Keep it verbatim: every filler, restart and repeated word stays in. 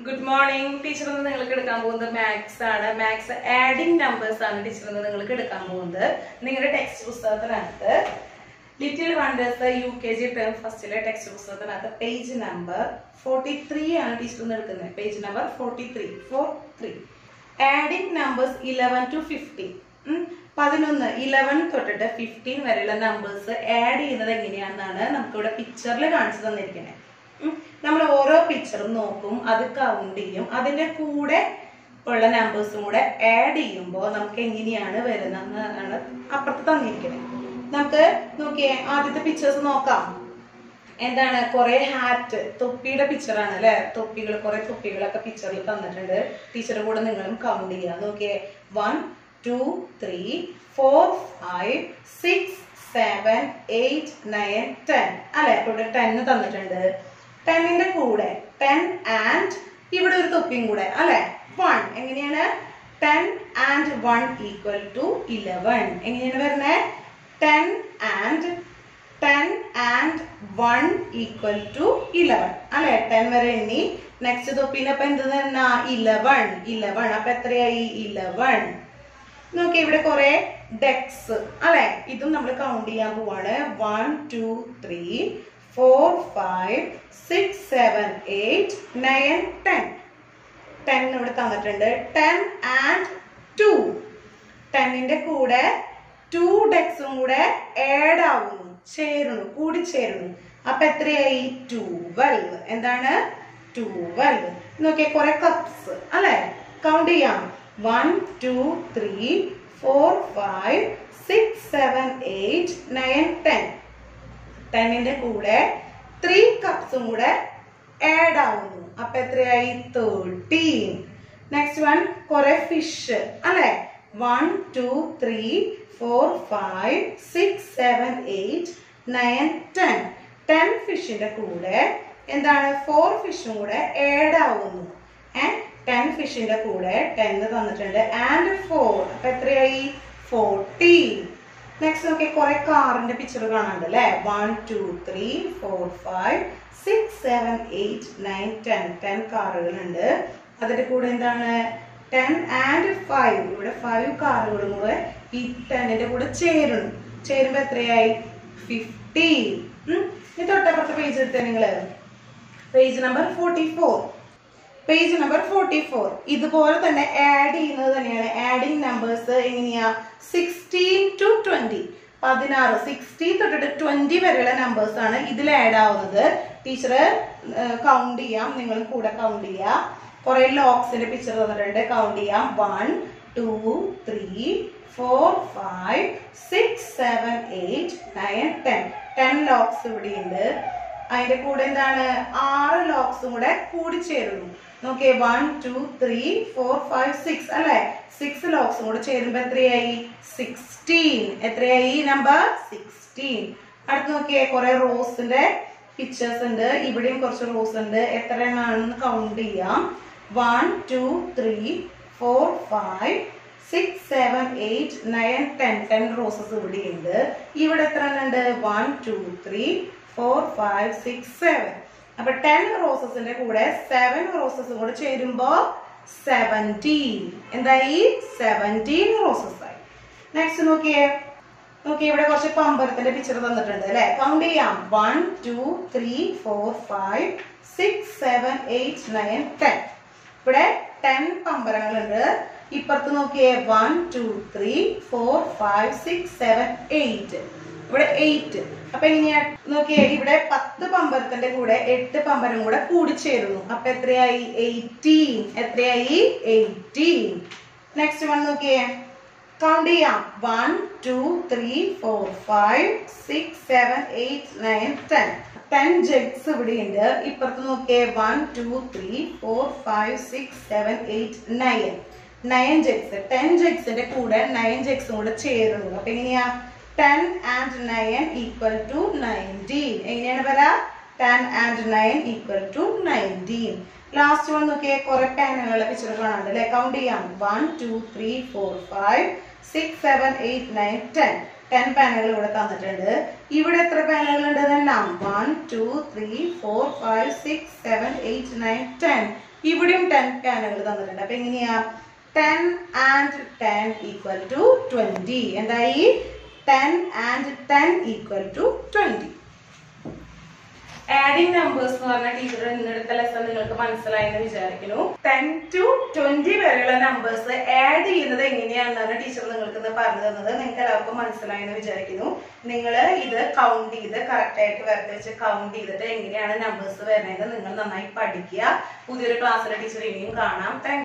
Good morning, teacher. We will learn maths. Maths adding numbers. Teacher, we will learn text book. Little Wonders, the U K G term first text book. Page number forty-three. Page number forty-three. forty-three. Adding numbers eleven to fifteen. eleven to fifteen numbers add in picture. നമ്മൾ ഓരോ പിക്ചറും നോക്കും അത് count ചെയ്യും അതിന്റെ കൂടെ ഉള്ള നമ്പേഴ്സും കൂടെ add ചെയ്യുമ്പോൾ നമുക്ക് എങ്ങനെയാണ് വരുന്നതെന്നാണ് അപ്പുറത്ത് തന്നിരിക്കുന്നത്. നമുക്ക് നോക്കിയേ ആദ്യത്തെ പിക്ചേഴ്സ് നോക്കാം. എന്താണ് കുറേ ഹാറ്റ് തൊപ്പിയുടെ പിക്ചറാണ് അല്ലേ. തൊപ്പികൾ കുറേ തൊപ്പികളൊക്കെ പിക്ചറിൽ തന്നിട്ടുണ്ട്. ടീച്ചറുടെ കൂടെ നിങ്ങളും കൗണ്ട് ചെയ്യുക. നോക്കിയേ one two three four five six seven eight nine ten അല്ലെ. ഇവിടെ ടെൻ തന്നിട്ടുണ്ട്. ten in the കൂടെ ten and ഇവിടെ ഒരു തൊപ്പിയും കൂടെ അല്ലേ one എങ്ങനെയാണ് ten and one equal to eleven എങ്ങനെയാണ് വരുന്നത് ten and ten and one equal to eleven അല്ലേ ten വരെ എണ്ണി നെക്സ്റ്റ് തൊപ്പിന്റെ അപ്പം എന്ത് തന്നെ eleven eleven അപ്പം എത്രയായി eleven നോക്കി ഇവിടെ കുറെ ഡെക്സ് അല്ലേ ഇതും നമ്മൾ കൗണ്ട് ചെയ്യാൻ പോവാണ് one two three four five six seven eight nine ten ten ഇവിടെ തന്നിട്ടുണ്ട് ten and two ten ന്റെ കൂടെ two ഡെക്സും കൂടെ ആഡ് ആവുന്നു ചേരുന്നു കൂടി ചേരുന്നു അപ്പൊ എത്രയായി twelve എന്താണ് twelve നോക്കിയേ കുറെ കപ്സ് അല്ലേ കൗണ്ട് ചെയ്യാം one two three four five six seven eight nine ten ten ന്റെ കൂടെ three കപ്സും കൂടെ ആഡ് ആവുന്നു അപ്പൊ എത്രയായി thirteen നെക്സ്റ്റ് വൺ കുറെ ഫിഷ് അല്ലേ one two three four five six seven eight nine ten ten ഫിഷിന്റെ കൂടെ എന്താണ് four ഫിഷും കൂടെ ആഡ് ആവുന്നു ഏഹ് ten ഫിഷിന്റെ കൂടെ ten തന്നിട്ടുണ്ട് ആൻഡ് four അപ്പൊ എത്രയായി fourteen നെക്സ്റ്റ് നോക്കി കുറെ കാറിന്റെ പിക്ചർ കാണാനുണ്ട് അല്ലേ one two three four five six seven eight nine ten ten കാറുകളുണ്ട് അതിന്റെ കൂടെ എന്താണ് ten and five ഇവിടെ five കാറുകളും കൂടെ ഈ ten ന്റെ കൂടെ ചേരുന്നു ചേരുമ്പോ എത്രയായി fifteen ഇനി തൊട്ടപ്പുറത്തെ പേജ് എടുത്തേ നിങ്ങള് page number forty-four page number forty-four ഇതുപോലെ തന്നെ ആഡ് ചെയ്യുന്നത് തന്നെയാണ് ആഡിങ് നമ്പേഴ്സ് എങ്ങനെയാ sixteen to twenty പതിനാറ് sixty തൊട്ടിട്ട് twenty വരെയുള്ള നമ്പേഴ്സ് ആണ് ഇതിൽ ആഡ് ആവുന്നത് ടീച്ചർ കൗണ്ട് ചെയ്യാം നിങ്ങൾ കൂടെ കൗണ്ട് ചെയ്യാം കുറെ ലോക്സിന്റെ പിക്ചർ തന്നിട്ടുണ്ട് കൗണ്ട് ചെയ്യാം one two three four five six seven eight nine ten ten locks ഇവിടെ ഉണ്ട് അതിന്റെ കൂടെ എന്താണ് ആറ് ലോക്സും കൂടെ കൂടി ചേരുന്നു നോക്കിയേ one two three four five six അല്ലേ six ലോക്സും കൂടെ ചേരുമ്പോ എത്രയായി sixteen എത്രയായി നമ്പർ sixteen അടുത്ത് നോക്കിയേ കുറെ റോസിന്റെ പിക്ചേഴ്സ് ഉണ്ട് ഇവിടെയും കുറച്ച് റോസ് ഉണ്ട് എത്ര എണ്ണാണെന്ന് കൗണ്ട് ചെയ്യാം one two three four five six seven eight nine ten ten roses ഇവിടെ ഉണ്ട് ഇവിടെ എത്ര എണ്ണം ഉണ്ട് one two three four five six seven അപ്പൊ ten റോസസിന്റെ കൂടെ seven റോസസ് കൂടെ ചേരുമ്പോ seventeen എന്തായി seventeen റോസസ് ആയി നെക്സ്റ്റ് നോക്കിയേ നോക്കിയേ ഇവിടെ കുറച്ച് പമ്പരത്തിന്റെ പിക്ചർ തന്നിട്ടുണ്ട് അല്ലെ കൗണ്ട് ചെയ്യാം one two three four five six seven eight nine ten ഇവിടെ ten പമ്പരങ്ങളുണ്ട് ഇപ്പുറത്ത് നോക്കിയേ one two three four five six seven eight ഇവിടെ eight അപ്പൊ എങ്ങനെയാ നോക്കിയേ ഇവിടെ പത്ത് പമ്പരത്തിന്റെ കൂടെ എട്ട് പമ്പരം കൂടെ കൂടിച്ചേരുന്നു അപ്പൊ എത്രയായി eighteen എത്രയായി eighteen നെക്സ്റ്റ് വൺ നോക്കിയേ കൗണ്ട് ചെയ്യാം one two three four five six seven eight nine ten ten jugs ഇവിടെ ഉണ്ട് ഇപ്പുറത്ത് നോക്കിയേ one two three four five six seven eight nine nine ജഗ്സ് ten ജഗ്സിന്റെ കൂടെ nine ജഗ്സും കൂടെ ചേരുന്നു അപ്പൊ എങ്ങനെയാ ten and nine equal to nineteen എങ്ങനെയാണ് വരാ ten and nine equal to nineteen last one നോക്കിയേ കുറെ പേനകളുടെ പിക്ചർ കാണാണ്ട് അല്ലെ കൗണ്ട് ചെയ്യാം one two three four five six seven eight nine ten ten പാനകൾ ഇവിടെ തന്നിട്ടുണ്ട്. ഇവിടെ എത്ര പാനകൾ ഉണ്ട്? One two three four five six seven eight nine ten. ഇവിടെയും ടെൻ പാനകൾ തന്നിട്ടുണ്ട്. അപ്പൊ എങ്ങനെയാ? Ten and ten equal to twenty. എന്തായി? Ten and ten equal to twenty. Adding numbers എന്ന് പറഞ്ഞ ടീച്ചർ ഇന്നെടുത്ത ലെസൺ നിങ്ങൾക്ക് മനസ്സിലായെന്ന് വിചാരിക്കുന്നു. ടെൻ ടു ട്വന്റി വരെയുള്ള നമ്പേഴ്സ് ആഡ് ചെയ്യുന്നത് എങ്ങനെയാണെന്നാണ് ടീച്ചർ നിങ്ങൾക്ക് ഇന്ന് പറഞ്ഞു തന്നത്. നിങ്ങൾക്ക് എല്ലാവർക്കും മനസ്സിലായെന്ന് വിചാരിക്കുന്നു. നിങ്ങൾ ഇത് കൗണ്ട് ചെയ്ത് കറക്റ്റ് ആയിട്ട് വരച്ച് വെച്ച് കൗണ്ട് ചെയ്തിട്ട് എങ്ങനെയാണ് നമ്പേഴ്സ് വരുന്നതെന്ന് നിങ്ങൾ നന്നായി പഠിക്കുക. പുതിയൊരു ക്ലാസ്സിലെ ടീച്ചർ ഇനിയും കാണാം. താങ്ക്